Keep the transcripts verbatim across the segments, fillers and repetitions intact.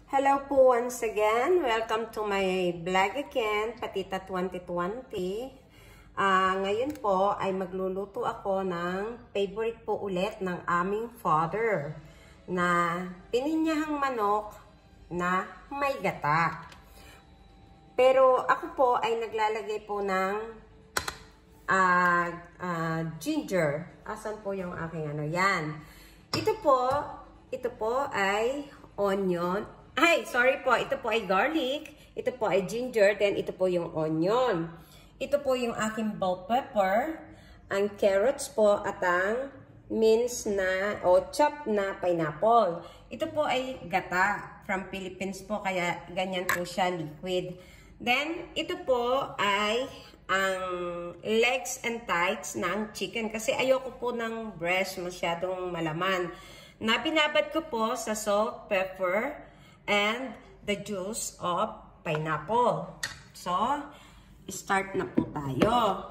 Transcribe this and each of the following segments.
Hello po once again. Welcome to my vlog again, Patita twenty twenty. Uh, ngayon po ay magluluto ako ng favorite po ulit ng aming father na pininyahang manok na may gata. Pero ako po ay naglalagay po ng uh, uh, ginger. Asan po yung aking ano? Yan. Ito po, ito po ay onion. Ay, sorry po. Ito po ay garlic. Ito po ay ginger. Then, ito po yung onion. Ito po yung aking bell pepper. Ang carrots po at ang minced na o chopped na pineapple. Ito po ay gata from Philippines po. Kaya ganyan po siya, liquid. Then, ito po ay ang legs and thighs ng chicken. Kasi ayoko po ng breast masyadong malaman. Na binabad ko po sa salt, pepper, and the juice of pineapple. So, start na po tayo.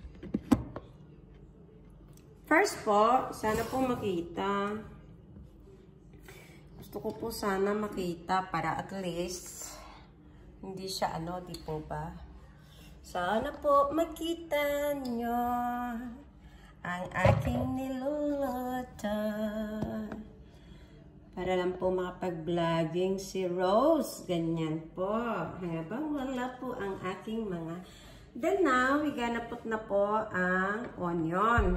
First po, sana po makita. Gusto ko po sana makita para at least hindi siya ano, di po ba? Sana po makita nyo ang aking niluluto. Para lang po makapag-vlogging si Rose. Ganyan po. Habang wala po ang aking mga... Then now, we gonna put na po ang onion.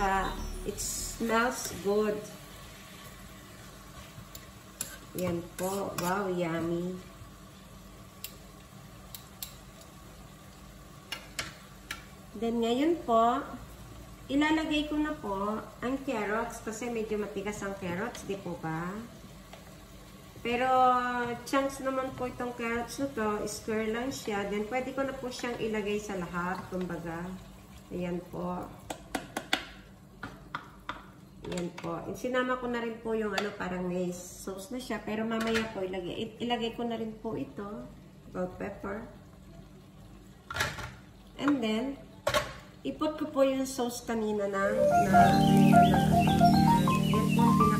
saka it smells good. Yan po. Wow, yummy. Then, ngayon po, ilalagay ko na po ang carrots kasi medyo matigas ang carrots, di po ba? Pero, chunks naman po itong carrots na to, square lang siya. Then, pwede ko na po siyang ilagay sa lahat, kumbaga. Ayan po. Ayan po. Sinama ko na rin po yung ano, parang may sauce na siya. Pero mamaya po, ilagay, ilagay ko na rin po ito. Bell pepper. And then, ipot ko po yung sauce kanina na, na, na, na, yan po,